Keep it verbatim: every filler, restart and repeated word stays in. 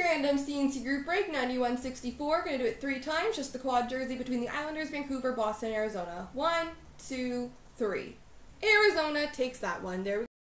random C and C group break, ninety-one sixty-four. Going to do it three times, just the quad jersey between the Islanders, Vancouver, Boston, Arizona. One, two, three. Arizona takes that one. There we go.